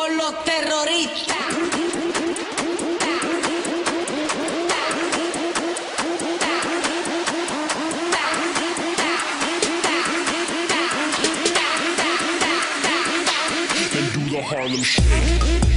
con los terroristas. And do the Harlem Shake.